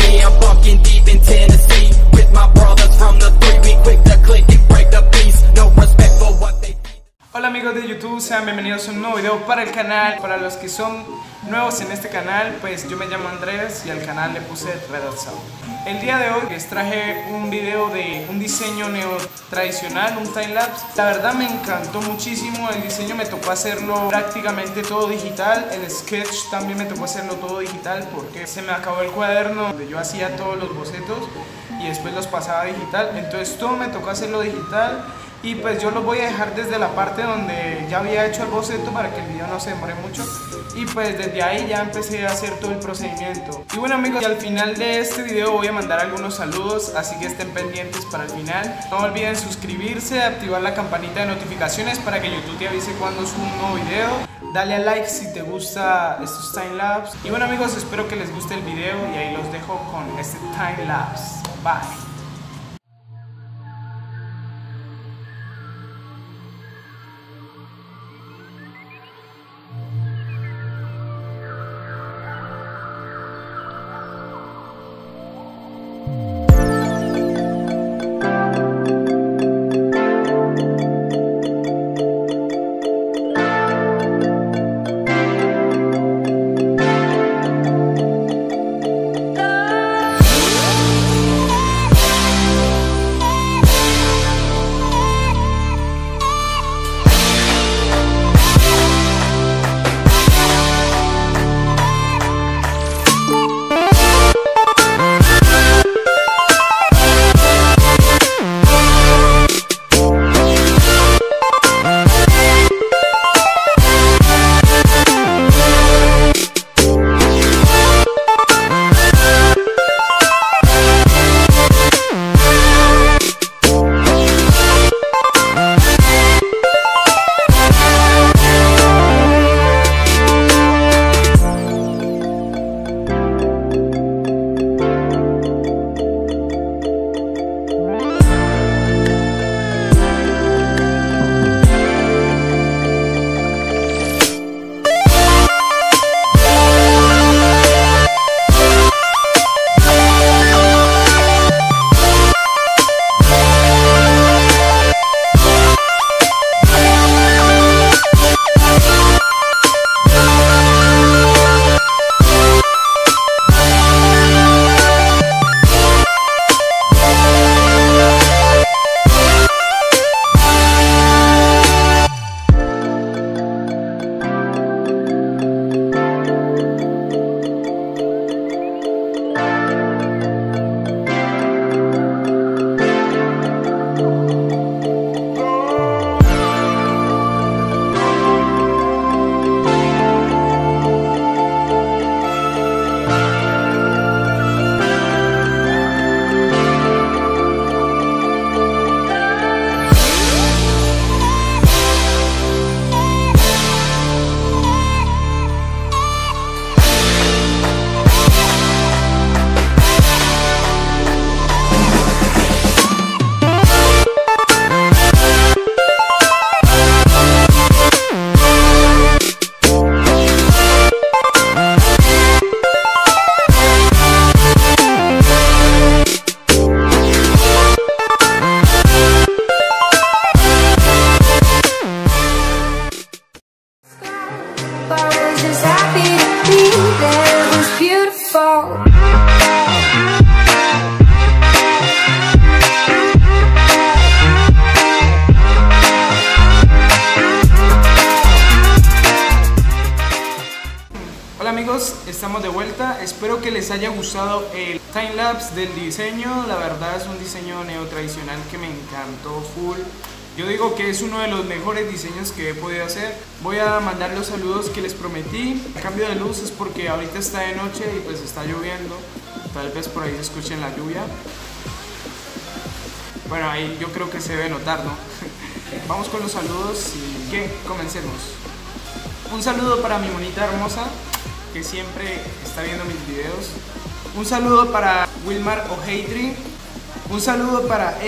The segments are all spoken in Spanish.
me, I'm fucking deep in Tennessee with my brothers from the 3. We quick to click and break the peace. No respect for what they. Hola amigos de YouTube, sean bienvenidos a un nuevo video para el canal. Para los que son nuevos en este canal, pues yo me llamo Andrés y al canal le puse Red Sound. El día de hoy les traje un video de un diseño neo tradicional, un timelapse. La verdad me encantó muchísimo, el diseño me tocó hacerlo prácticamente todo digital. El sketch también me tocó hacerlo todo digital porque se me acabó el cuaderno donde yo hacía todos los bocetos y después los pasaba a digital. Entonces todo me tocó hacerlo digital. Y pues yo los voy a dejar desde la parte donde ya había hecho el boceto para que el video no se demore mucho. Y pues desde ahí ya empecé a hacer todo el procedimiento. Y bueno amigos, y al final de este video voy a mandar algunos saludos, así que estén pendientes para el final. No olviden suscribirse, activar la campanita de notificaciones para que YouTube te avise cuando subo un nuevo video. Dale a like si te gusta estos timelapse. Y bueno amigos, espero que les guste el video y ahí los dejo con este timelapse. Bye. Hola amigos, estamos de vuelta. Espero que les haya gustado el timelapse del diseño. La verdad es un diseño neo tradicional que me encantó full. Yo digo que es uno de los mejores diseños que he podido hacer. Voy a mandar los saludos que les prometí. El cambio de luz es porque ahorita está de noche y pues está lloviendo. Tal vez por ahí se escuchen la lluvia. Bueno, ahí yo creo que se debe notar, ¿no? Vamos con los saludos y que comencemos. Un saludo para mi monita hermosa que siempre está viendo mis videos. Un saludo para Wilmar O'Heidry. Un saludo para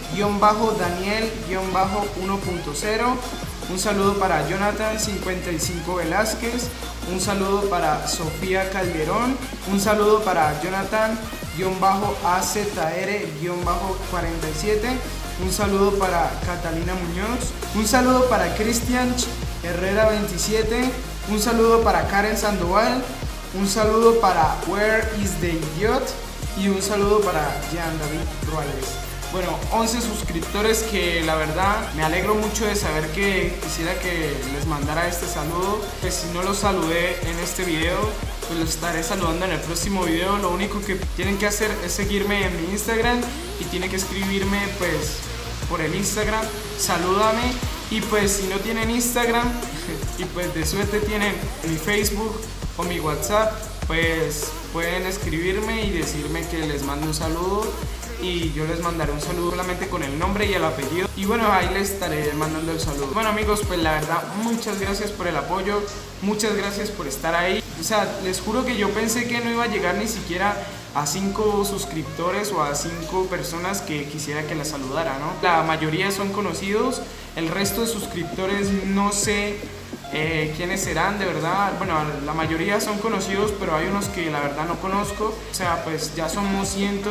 Eric-Daniel-1.0. Un saludo para Jonathan 55 Velázquez. Un saludo para Sofía Calderón. Un saludo para Jonathan AZR-47. Un saludo para Catalina Muñoz. Un saludo para Cristian Herrera 27. Un saludo para Karen Sandoval. Un saludo para Where is the Idiot. Y un saludo para Jean David Ruales. Bueno, 11 suscriptores que la verdad me alegro mucho de saber que quisiera que les mandara este saludo. Pues si no los saludé en este video, pues los estaré saludando en el próximo video. Lo único que tienen que hacer es seguirme en mi Instagram y tienen que escribirme pues por el Instagram, salúdame. Y pues si no tienen Instagram y pues de suerte tienen mi Facebook o mi WhatsApp, pues pueden escribirme y decirme que les mande un saludo y yo les mandaré un saludo solamente con el nombre y el apellido, y bueno, ahí les estaré mandando el saludo. Bueno amigos, pues la verdad muchas gracias por el apoyo, muchas gracias por estar ahí. O sea, les juro que yo pensé que no iba a llegar ni siquiera a 5 suscriptores o a 5 personas que quisiera que la saludara, ¿no? La mayoría son conocidos, el resto de suscriptores no sé quiénes serán de verdad. Bueno, la mayoría son conocidos, pero hay unos que la verdad no conozco. O sea, pues ya somos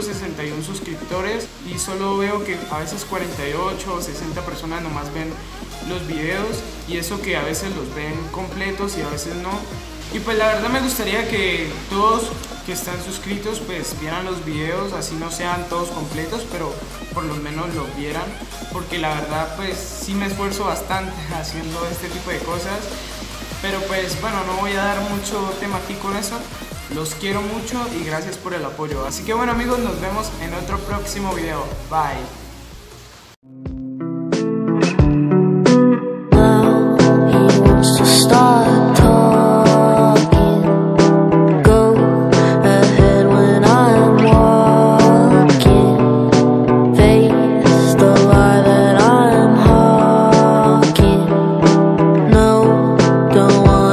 161 suscriptores y solo veo que a veces 48 o 60 personas nomás ven los videos, y eso que a veces los ven completos y a veces no. Y pues la verdad me gustaría que todos que están suscritos pues vieran los videos, así no sean todos completos, pero por lo menos los vieran, porque la verdad pues sí me esfuerzo bastante haciendo este tipo de cosas. Pero pues bueno, no voy a dar mucho tema aquí con eso. Los quiero mucho y gracias por el apoyo. Así que bueno amigos, nos vemos en otro próximo video. Bye. Don't want